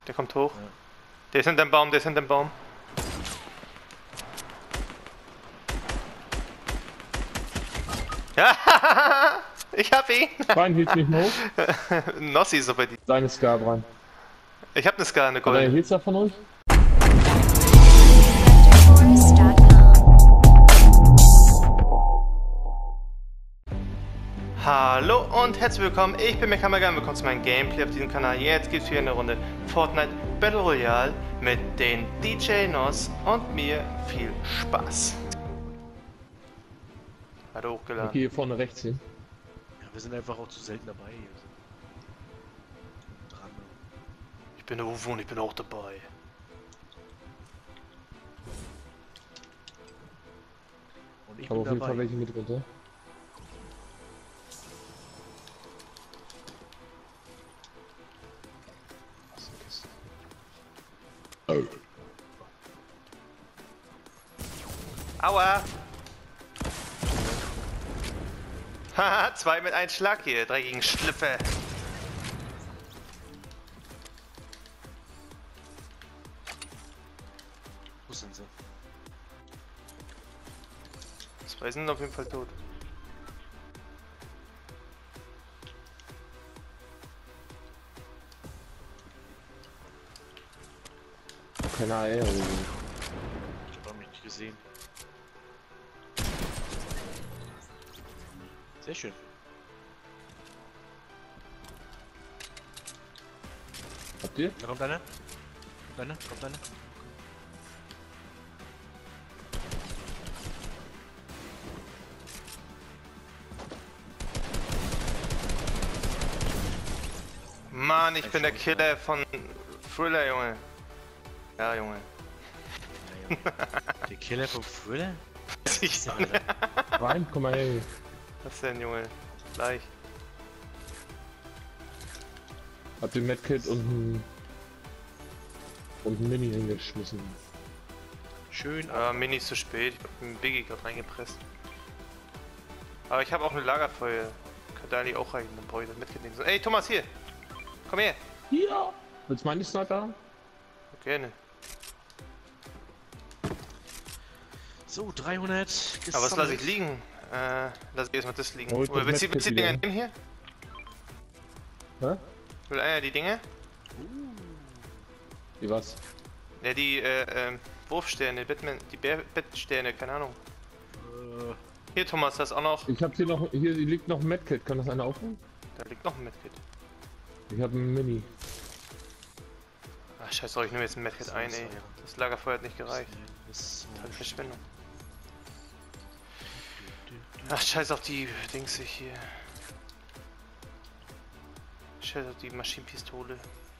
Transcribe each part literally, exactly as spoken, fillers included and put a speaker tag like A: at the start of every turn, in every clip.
A: Der kommt hoch.
B: Ja.
A: Der ist hinterm Baum, der ist hinterm Baum. Ja, ich hab ihn.
C: Brian hielt mich hoch.
A: Nossi ist so bei dir.
C: Deine Ska, Brian.
A: Ich hab ne Ska, eine
C: Hat er
A: goldene.
C: hielt's da von euch?
A: Hallo und herzlich willkommen, ich bin Mechamagan, willkommen zu meinem Gameplay auf diesem Kanal. Jetzt gibt's hier eine Runde Fortnite Battle Royale mit den D J Nos und mir viel Spaß. Hat er hochgeladen.
C: Okay, hier vorne rechts hin.
B: Ja, wir sind einfach auch zu selten dabei. Dran.
A: Ich bin der Uwe und ich bin auch dabei.
B: Und ich
C: Aber auf
B: bin
C: jeden Fall
B: dabei.
C: welche mit runter.
B: Was ist denn das?
A: Aua! Haha, zwei mit einem Schlag hier, dreckigen Schlüpfe.
B: Wo sind sie?
A: Zwei sind auf jeden Fall tot.
C: Keine Ahnung.
B: Ich hab mich nicht gesehen. Sehr schön.
C: Habt ihr?
B: Da kommt einer. Kommt einer, kommt einer.
A: Mann, ich bin der Killer von Thriller, Junge. Ja, Junge.
B: Ja, ja. Der Killer vom Thriller?
A: Ich
B: Ja,
C: Brian, komm mal her.
A: Was denn, Junge? Gleich.
C: Habt ihr Medkit und ein... und ein Mini hingeschmissen?
B: Schön.
A: Äh, Mini ist zu spät, ich hab einen Biggie gerade reingepresst. Aber ich habe auch eine Lagerfeuer. Kann da eigentlich auch rein, dann brauche ich das mitgenehmen. So, ey, Thomas, hier! Komm her!
C: Ja! Willst du meine Sniper haben?
A: Gerne.
B: So, dreihundert.
A: Aber was lasse ich liegen? Äh, lass ich erstmal das liegen.
C: Oh, ich
A: Oder
C: hab
A: willst du willst du die
C: Medkit
A: Dinger
C: wieder.
A: nehmen hier?
C: Hä?
A: Will einer die Dinge?
C: Wie was?
A: Ja, die, äh, ähm, Wurfsterne, Batman, die Bär Bettsterne, keine Ahnung.
B: Äh,
A: Hier, Thomas, das auch noch.
C: Ich hab hier noch... hier liegt noch ein Medkit. Kann das einer aufnehmen?
A: Da liegt noch ein Medkit.
C: Ich hab ein Mini.
A: Ach, scheiße, ich nehme jetzt ein Medkit
B: So,
A: ein,
B: so,
A: ey.
B: ja.
A: Das Lagerfeuer hat nicht gereicht.
B: ist
A: Total Verschwendung. Ach, scheiß auf die Dings hier. Scheiß auf die Maschinenpistole.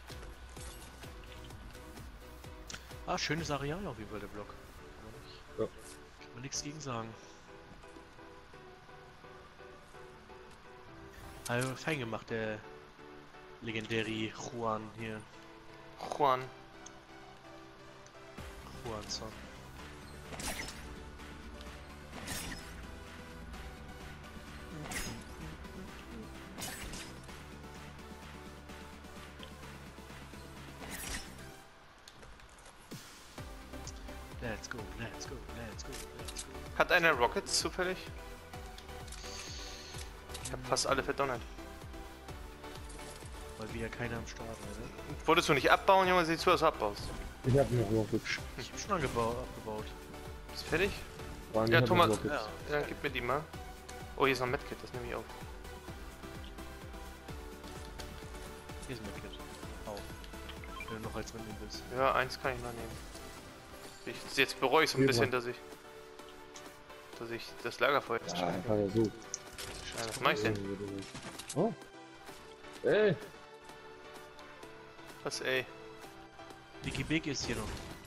B: Ah, schönes Areal auf jeden Fall, der Block. Kann man, nicht,
C: Ja.
B: kann man nichts gegen sagen. Also fein gemacht, der legendäre Juan hier.
A: Juan.
B: Juanson. Let's go, let's go, let's go, let's go.
A: Hat einer Rockets zufällig? Ich hab fast alle verdonnert.
B: Weil wieder keiner am Start, oder?
A: Wolltest du nicht abbauen, Junge? Sieh zu, dass du abbaust.
C: Ich hab noch Rockets.
B: Ich hab schon angebaut, abgebaut.
A: Ist fertig?
C: Brian, ich
A: Ja,
C: hab
A: Thomas.
C: noch Rockets.
A: Ja, dann gib mir die mal. Oh, hier ist noch ein Medkit, das nehme ich auf.
B: Hier ist mein Kit. Auf. Wenn du noch als mitnehmen willst.
A: Ja, eins kann ich noch nehmen. Ich, jetzt bereue ich so ein
C: Hier,
A: bisschen,
C: Mann.
A: dass ich. dass ich das Lagerfeuer
C: Ja,
A: ja,
C: einfach ja so.
A: Was mach ich denn?
C: Oh. Ey!
A: Was, ey?
B: Biggie Big ist hier noch.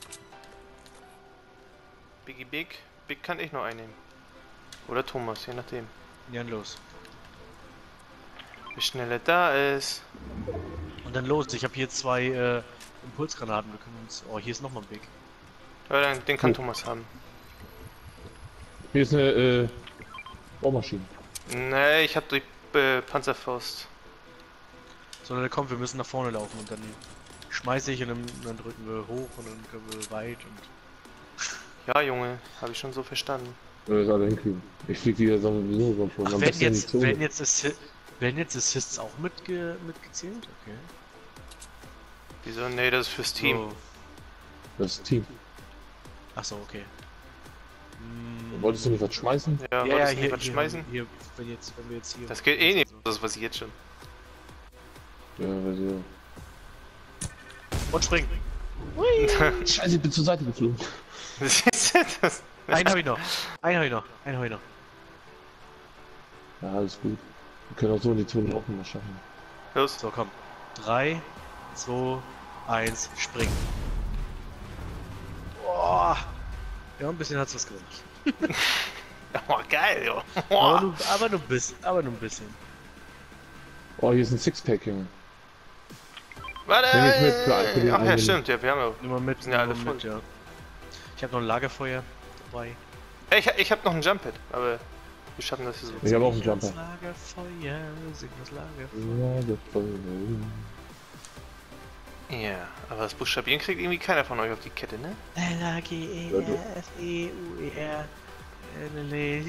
A: Biggie Big? Big kann ich noch einnehmen. Oder Thomas, je nachdem.
B: Jan, los.
A: Wie schnell er da ist.
B: Und dann los. Ich habe hier zwei äh, Impulsgranaten. Wir können uns. Oh, hier ist nochmal ein Big.
A: Ja, dann, den kann
C: Cool.
A: Thomas haben.
C: Hier ist eine äh, Bohrmaschine.
A: Nee, ich hab die äh, Panzerfaust.
B: Sondern komm, wir müssen nach vorne laufen und dann schmeiße ich und dann, dann drücken wir hoch und dann können wir weit und...
A: Ja, Junge, habe ich schon so verstanden.
C: Wir das alle hinkriegen. Ich flieg wieder so sowieso so schon.
B: Ach,
C: Am
B: werden
C: besten in die
B: jetzt,
C: Zone.
B: werden jetzt, Assi werden jetzt Assists auch mitge mitgezählt? Okay.
A: Wieso? Nee, das ist fürs Team.
B: So.
C: Das ist Team.
B: Achso, okay. Hm.
C: Wolltest du nicht was schmeißen?
A: Ja,
B: Ja, ja,
A: wolltest du
B: hier,
A: nicht was
B: hier,
A: schmeißen?
B: hier, wenn jetzt, wenn wir jetzt hier...
A: Das geht eh nicht,
B: So.
A: das weiß ich jetzt schon.
C: Ja, weiß ich
B: Und springen!
C: auch. Scheiße, ich bin zur Seite geflogen.
A: das,
B: Einen hab ich noch. Einen hab ich noch. Einen hab ich noch.
C: Ja, alles gut. Wir können auch so in die Zone auch mal schaffen.
A: los.
B: So, komm. drei, zwei, eins, springen. Boah. Ja, ein bisschen hat's was gemacht.
A: Oh, geil, jo.
B: Aber
A: Oh.
B: nur, aber nur ein bisschen. Aber nur ein bisschen.
C: Oh, hier ist ein Sixpack, Junge.
A: Warte!
C: Nehm ich mit für- für den
A: Ach ja,
C: einen.
A: stimmt, ja, wir haben ja.
B: Nimm mal mit.
A: Sind ja
B: nimm
A: alle
B: mal mit, ja. Ich habe noch ein Lagerfeuer dabei.
A: Ey, ich, ich hab noch ein Jump-Pad, aber wir schaffen das hier so.
C: Ich habe auch einen Jumper.
B: Das Lagerfeuer, sing das Lagerfeuer.
C: Ja, das voll.
A: Ja, aber das Buchstabieren kriegt irgendwie keiner von euch auf die Kette, ne?
B: L A G E R F E U E R L L E.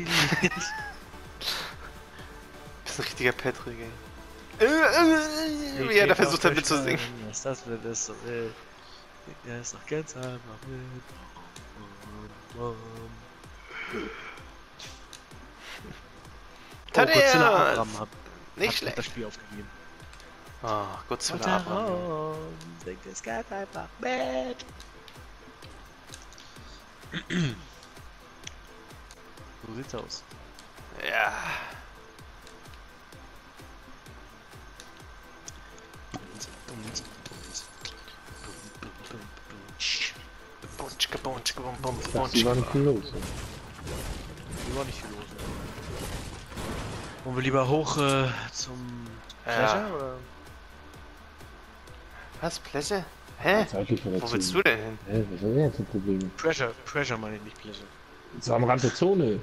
A: Bist ein richtiger Patrick, ey. Wie er da versucht hat mitzusingen.
B: Was das wird, ist so wild. Er ist noch ganz einfach wild. Oh, Godzilla Abraham hat,
A: Nicht
B: hat
A: schlecht.
B: das Spiel aufgegeben.
A: Oh, Godzilla
B: Und
A: Abraham.
B: darum singt es ganz einfach mit. So sieht's aus.
A: Ja. Bunchka, bunchka, bum, bum,
C: Das war nicht viel los.
B: Hier war nicht viel los. Wollen wir lieber hoch äh, zum Pleasure,
A: Ja.
B: oder?
A: Was, Pleasure? Hä?
C: Zeitlich
A: Wo
C: verletzt.
A: willst du denn hin?
C: Hä, was ist denn jetzt ein Problem?
B: Pressure, Pressure meine ich nicht Pleasure.
C: So am Rand der Zone.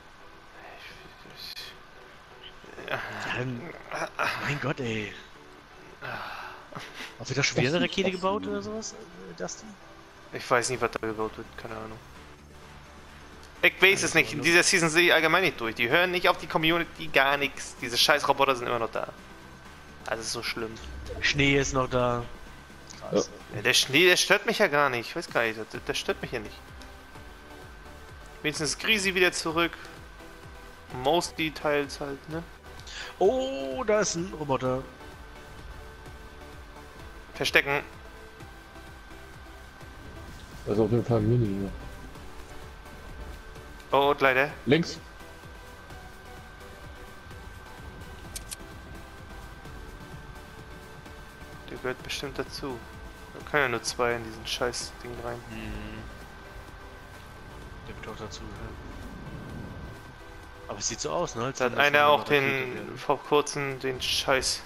B: Ja, dann, mein Gott, ey. Hast du da schon wieder eine Rakete gebaut oder sowas, äh, Dustin?
A: Ich weiß nicht, was da gebaut wird, keine Ahnung. Ich weiß es nicht, in dieser Season sehe ich allgemein nicht durch. Die hören nicht auf die Community, gar nichts. Diese scheiß Roboter sind immer noch da. Also ist so schlimm.
B: Schnee ist noch da. Krass.
A: Ja, der Schnee, der stört mich ja gar nicht. Ich weiß gar nicht, der, der stört mich ja nicht. Wenigstens ist Grisi wieder zurück. Most Details halt, ne?
B: Oh, da ist ein Roboter.
A: Verstecken.
C: Das ist auf jeden Fall ein Mini hier.
A: Oh, und leider.
C: Links.
A: Der gehört bestimmt dazu. Da können ja nur zwei in diesen scheiß Ding rein.
B: Hm. Der wird auch dazu. Ja. Aber es sieht so aus, ne? Als
A: Da hat
B: wenn das
A: einer
B: eine
A: auch
B: Rakete
A: den
B: wäre.
A: vor kurzem den scheiß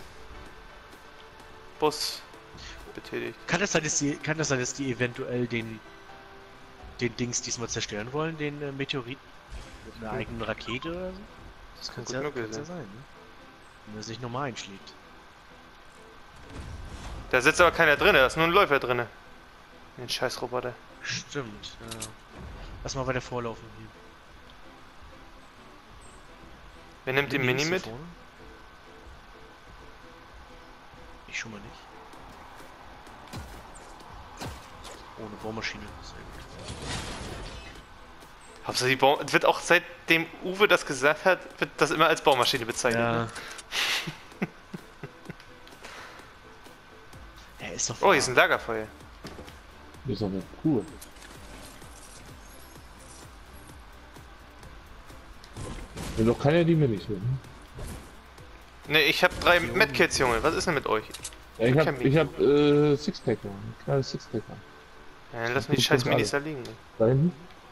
A: Bus betätigt.
B: Kann das sein, dass die, kann das sein, dass die eventuell den, den Dings diesmal zerstören wollen, den äh, Meteorit mit einer eigenen Rakete oder so? Das
A: Kann
B: könnte
A: gut
B: ja,
A: möglich
B: kann's ja
A: sein.
B: sein, ne? Wenn er sich nochmal einschlägt.
A: Da sitzt aber keiner drin, da ist nur ein Läufer drin. Den scheiß Roboter.
B: Stimmt, ja. Lass mal weiter vorlaufen hier.
A: Wer nimmt den
B: Links
A: Mini
B: hier
A: mit?
B: vorne? Ich schon mal nicht. Ohne Bohrmaschine. Sehr gut.
A: Hauptsache die Bau wird auch seitdem Uwe das gesagt hat, wird das immer als Baumaschine bezeichnet.
B: Ja.
A: Ne?
B: Er ist doch
A: Oh, hier ist ein Lagerfeuer.
C: Das ist aber cool. Will doch keiner die Minis mit, ne?
A: Ne, ich hab drei Medkits, Junge. Was ist denn mit euch?
C: Ja, ich hab,
A: kenn mich.
C: ich hab, äh, Sixpacker. Ein kleines Sixpacker.
A: Ja, lass mir die
C: Gut,
A: scheiß
C: gut,
A: Minis da
C: alles.
A: liegen. Ne?
C: Da hinten?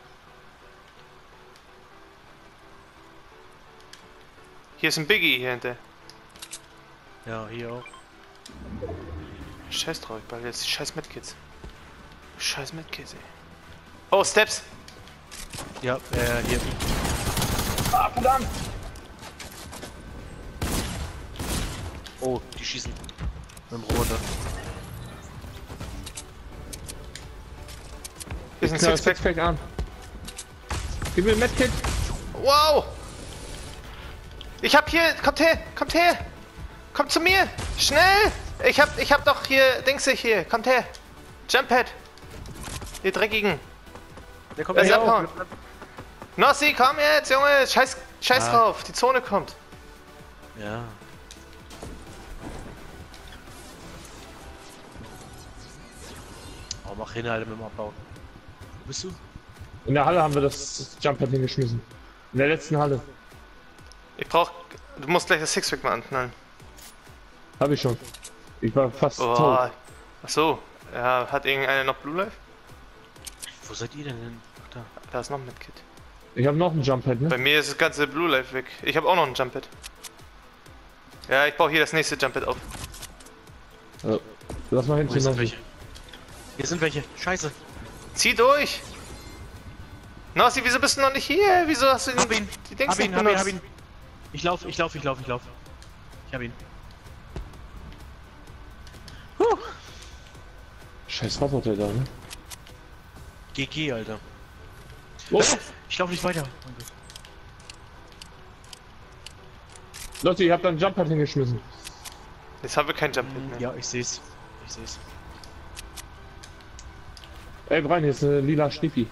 A: Hier ist ein Biggie hier hinter.
B: Ja, hier auch.
A: Scheiß drauf, ich behalte jetzt die scheiß Medkits. Scheiß Medkits, ey. Oh, Steps!
B: Ja, äh, hier.
C: Ah, verdammt!
B: Oh, die schießen. Mit dem Roboter.
A: Hier ist ein
C: knall
A: Sixpack.
C: Sixpack an. Gib mir ein Medkit.
A: Wow! Ich hab hier, kommt her, kommt her! Kommt zu mir! Schnell! Ich hab, ich hab doch hier, Dingse hier, kommt her! Jumppad! Ihr Dreckigen!
B: Der kommt
A: Lass
B: ja
A: abhauen! Nossi, komm jetzt, Junge! Scheiß, scheiß
B: Ah.
A: drauf, die Zone kommt!
B: Ja. Oh, mach hin, Alter, mit dem Abbau. Wo bist du?
C: In der Halle haben wir das Jumppad hingeschmissen. In der letzten Halle.
A: Ich brauch, du musst gleich das Sixpack mal anknallen.
C: Hab ich schon. Ich war fast
A: Oh,
C: tot.
A: ach so, ja, hat irgendeiner noch Blue Life?
B: Wo seid ihr denn hin? Ach, da.
A: Da ist noch ein Medkit.
C: Ich habe noch ein Jumppad,
A: Bei
C: ne?
A: mir ist das ganze Blue Life weg. Ich habe auch noch ein Jumppad. Ja, ich baue hier das nächste Jumppad auf.
C: Ja. Lass mal
B: Wo
C: hinten
B: sind
C: noch.
B: welche? Hier sind welche. Scheiße.
A: Zieh durch! Nossi, wieso bist du noch nicht hier? Wieso hast du
B: Hab ihn.
A: die Dings
B: Hab ihn,
A: nicht
B: hab ihn,
A: benutzt?
B: hab ihn. Ich lauf, ich lauf, ich lauf, ich lauf. Ich hab ihn. Huh.
C: Scheiß Roboter da, ne?
B: G G, Alter.
C: Los!
B: Ich lauf nicht weiter. Danke.
C: Leute, ihr habt ein Jumppad hingeschmissen.
A: Jetzt haben wir kein Jumppad mehr.
B: Ja, ich seh's. Ich seh's.
C: Ey, Brian, hier ist eine lila Schnippi.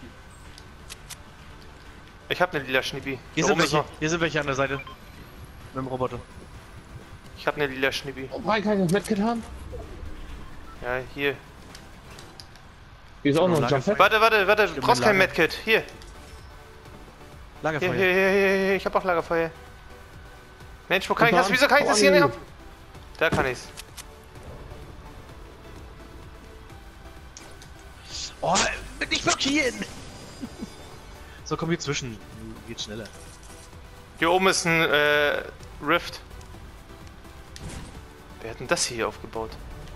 A: Ich hab ne lila Schnippi.
B: Hier
A: Hier
B: sind
A: oben ist
B: welche.
A: noch.
B: Hier sind welche an der Seite. Mit dem Roboter.
A: Ich hab ne lila Schnippi.
C: Oh, Brian, kann ich das Medkit haben?
A: Ja, hier.
C: Hier ist auch noch ein
B: Lager-
C: Jumppad.
A: Warte, warte, warte, du
B: hab
A: brauchst
B: ein
A: kein
B: Lager.
A: Medkit. Hier. Hier,
B: Lagerfeuer.
A: hier, hier, hier, hier. Ich hab auch Lagerfeuer. Mensch, wo kann ich das?
C: Mann.
A: Wieso kann ich das hier
C: Oh,
A: nicht
C: nee.
A: haben? Da kann ich's.
B: Oh, nicht blockieren! So, komm hier zwischen. Geht schneller.
A: Hier oben ist ein äh, Rift. Wer hat denn das hier aufgebaut?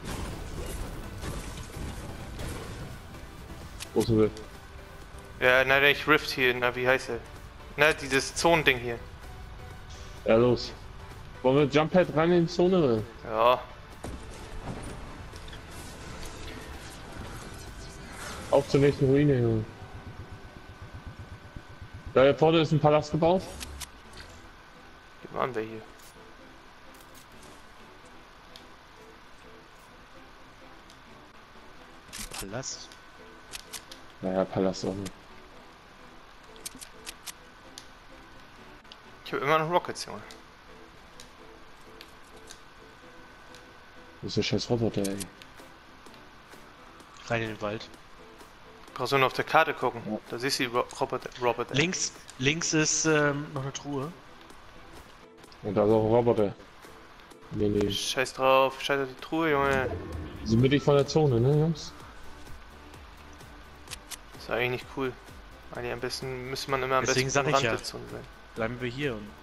C: Große Will.
A: Ja, nein, nicht Rift hier. Na, wie heißt er? Na, dieses Zonending hier.
C: Ja, los. Wollen wir Jumppad rein in die Zone?
A: Ja.
C: Auf zur nächsten Ruine, Junge. Da hier vorne ist ein Palast gebaut.
A: Wie waren wir hier?
B: Palast.
C: Naja, Palast auch nicht.
A: Ich habe immer noch Rockets, Junge.
C: Das ist der scheiß Roboter, ey.
B: Rein in den Wald.
A: Brauchst du nur auf der Karte gucken.
C: Ja.
A: Da siehst du die Ro Robert, Robert.
B: Links, links ist ähm, noch eine Truhe.
C: Und da ist auch ein Roboter. Nee, nee.
A: Scheiß drauf, scheiß auf die Truhe, Junge.
C: So mittig von der Zone, ne, Jungs?
A: Das ist eigentlich nicht cool. Eigentlich am besten müsste man immer am
B: Deswegen
A: besten
B: sag ich
A: am
B: ja.
A: Rand der Zone sein.
B: Bleiben wir hier und.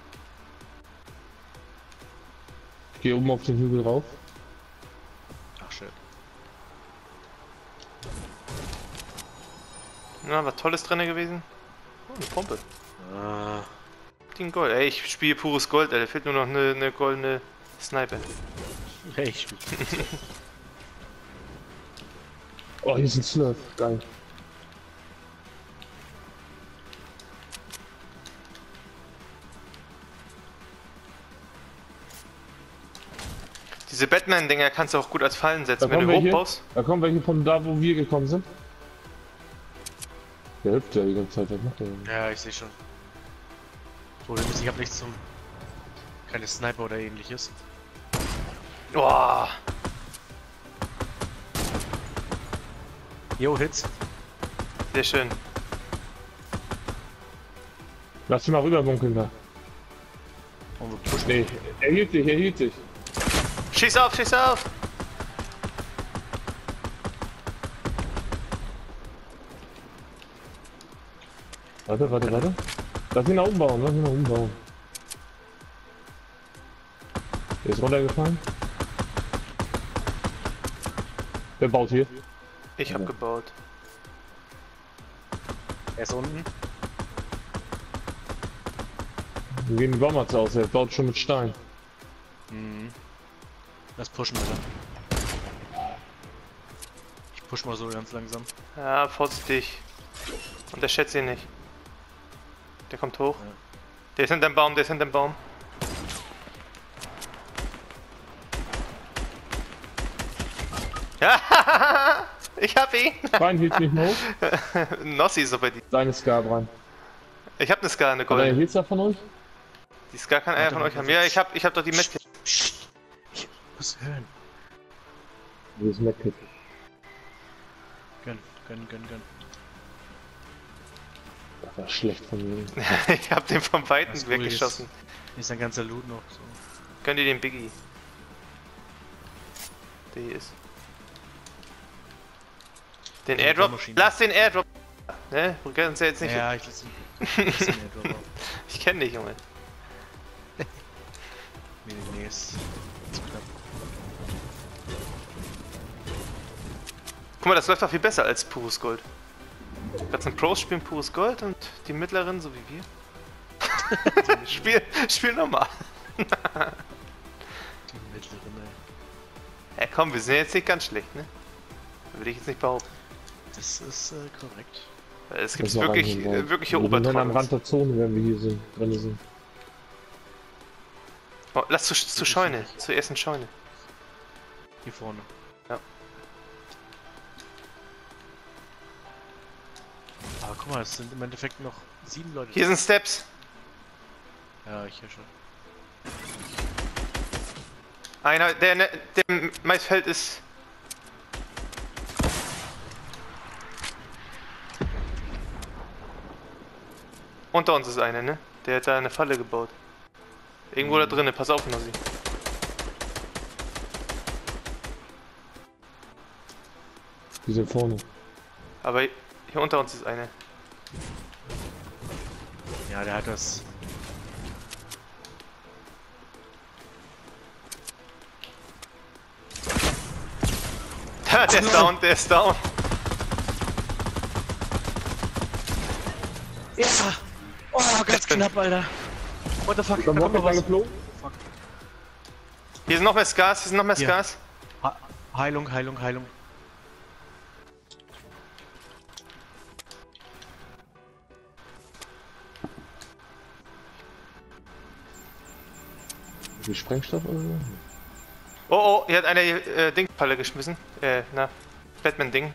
C: Ich geh oben auf den Hügel rauf.
B: Ach schön.
A: Na, was Tolles drin gewesen? Oh, eine Pumpe.
B: Ah,
A: Die Gold. Ey, ich spiele pures Gold, ey. Da fehlt nur noch eine, eine goldene Sniper.
B: hey, ich spiel.
C: Oh, hier ist ein Slurf. Geil.
A: Diese Batman-Dinger kannst du auch gut als Fallen
C: Da
A: setzen, wenn
C: kommen
A: du
C: wir hier.
A: hochbaust.
C: Da kommen welche von da, wo wir gekommen sind. Der hüpft ja die ganze Zeit. Was macht der denn?
B: Ja, ich sehe schon. Problem ist, ich habe nichts zum. Keine Sniper oder ähnliches.
A: Boah,
B: Jo, Hits.
A: sehr schön.
C: Lass dich mal rüberbunkeln da.
B: Und wir pushen.
C: Nee, er hielt sich, er hielt sich.
A: Schieß auf, schieß auf!
C: Warte, warte, warte. Lass ihn nach oben bauen, lass ihn nach oben bauen. Der ist runtergefallen. Wer baut hier?
A: Ich hab
C: Ja.
A: gebaut.
B: Er ist unten.
C: Wir gehen die Baumatze aus, er baut schon mit Stein.
B: Mhm. Lass pushen, Alter. Ich push mal so ganz langsam.
A: Ja, vorsichtig. Unterschätze ihn nicht. Der kommt hoch.
B: Ja.
A: Der ist hinterm Baum, der ist hinterm Baum. Ja, ich hab ihn.
C: Rein, hielt nicht mehr hoch.
A: Nossi ist so bei dir.
C: Deine Ska rein.
A: Ich hab ne Ska, eine
C: Hat er
A: Gold.
C: hielt da von euch?
A: Die Ska kann einer von euch haben. Ja, ich hab, ich hab doch die Medkit.
B: Ich muss hören.
C: Wo ist Medkit?
B: Gönn, gönn, gönn, gönn.
C: Das war schlecht von mir.
A: Ich hab den vom Weiten
B: Was cool
A: weggeschossen.
B: Ist, ist ein ganzer Loot noch. So.
A: Gönn dir den Biggie. Der hier ist. Den
B: Die
A: Airdrop.
B: Bohrmaschine.
A: Lass den Airdrop. Ne? Du kannst ja jetzt nicht.
B: Ja, ich lasse ihn. Lass ihn Airdrop auf.
A: Ich kenn dich, Junge.
B: Nee, nee, nee, ist zu knapp.
A: Guck mal, das läuft doch viel besser als pures Gold. Die ganzen Pros spielen pures Gold und die mittleren, so wie wir. spiel, spiel normal.
B: Die mittleren, ey.
A: Ja komm, wir sind jetzt nicht ganz schlecht, ne? Würde ich jetzt nicht behaupten.
B: Das ist äh, korrekt.
A: Weil es gibt
C: Das war
A: wirklich,
C: rein,
A: äh, wirkliche
C: wir sind am Rand
A: Obertrolls.
C: der Zone, wenn wir hier sind, drin sind.
A: Oh, lass zu, zu Scheune, zur ersten Scheune.
B: Hier vorne.
A: Ja.
B: Aber guck mal, es sind im Endeffekt noch sieben Leute.
A: Hier sind Steps.
B: Ja, ich höre schon.
A: Einer, der, ne- der im Maisfeld ist. Unter uns ist einer, ne? Der hat da eine Falle gebaut. Irgendwo da drinnen, pass auf, Nossi.
C: Die sind vorne.
A: Aber hier unter uns ist einer.
B: Ja, der hat das.
A: Der, der ist down, der ist down.
B: Ja! Oh, ganz knapp, Alter. What the fuck?
C: Dann
B: Da kommt noch was.
C: geflogen.
A: Hier sind noch mehr Scars, hier sind noch mehr
B: Hier.
A: Scars.
B: Ha Heilung, Heilung, Heilung.
C: Wie Sprengstoff oder so?
A: Oh, oh, hier hat einer die äh, Dingfalle geschmissen. Äh, na, Batman-Ding.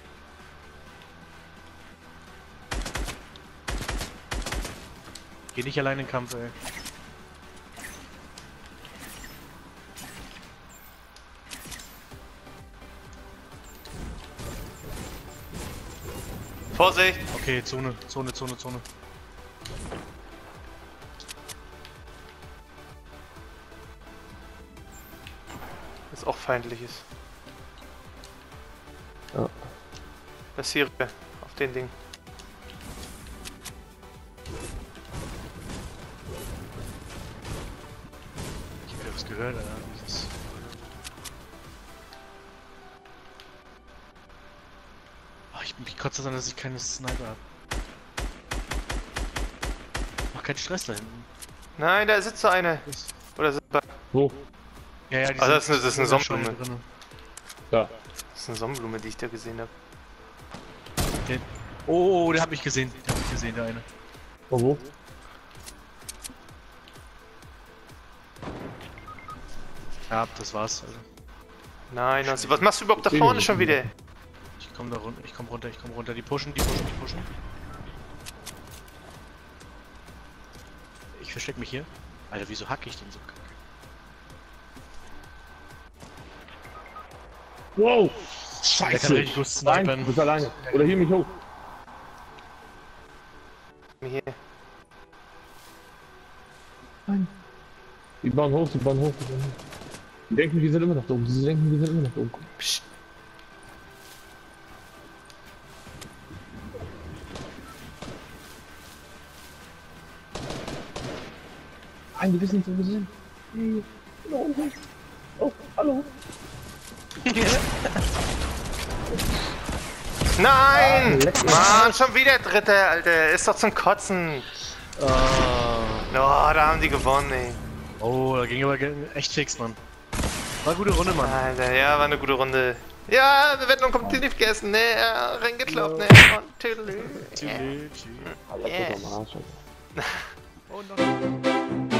B: Geh nicht allein in den Kampf, ey.
A: Vorsicht!
B: Okay, Zone, Zone, Zone, Zone.
A: Das auch feindlich ist.
C: Ja.
A: Das hier auf den Ding.
B: Ich hab ja was gehört, Alter. Dieses... Oh, ich bin mich kotze an, dass ich keine Sniper hab. Mach keinen Stress da hinten.
A: Nein, da sitzt so eine.
B: Das-
A: Oder sitzt da.
C: Wo?
B: Ja, ja, die
A: Also das
B: sind
A: ist eine- das ist eine
B: in der Scheune
A: Sonnenblume.
B: drinne.
C: Da.
A: Das ist eine Sonnenblume, die ich da gesehen habe.
B: Den... Oh, oh, der hat mich gesehen. Der hat mich gesehen, der eine.
C: Wo, wo?
B: Ja, das war's. Also.
A: Nein, Nossi, was machst du überhaupt da
C: Ich seh
A: vorne
C: nicht.
A: schon wieder?
B: Ich komm da runter, ich komm runter, ich komm runter. Die pushen, die pushen, die pushen. Ich versteck mich hier. Alter, wieso hack ich den so kacke?
C: Wow!
B: Der kann richtig gut
C: Nein,
B: snipern.
C: du bist alleine. Oder hier mich hoch.
A: Hier.
C: Nein. Die bauen hoch, die bauen hoch, die bauen hoch. Die denken, wir sind immer noch da oben. Die denken, wir sind immer noch da oben.
A: Psst.
C: Nein, die wissen nicht, wo wir sind. Hey, oh, oh, hallo.
A: Nein!
C: Ah, leck mich.
A: Mann, schon wieder Dritter, Alter. Ist doch zum Kotzen.
B: Oh.
A: Oh, da haben die gewonnen, ey.
B: Oh, da ging aber ge- echt fix, Mann. War eine gute Runde, Mann.
A: Alter, ja, war eine gute Runde. Ja, wir werden noch kompetitiv gegessen, ne? Reingekloppt, ne? Und tüdelü.
B: Tschüss.
C: Alter,
A: Yeah.
C: am Arsch, Alter.
B: Oh, noch.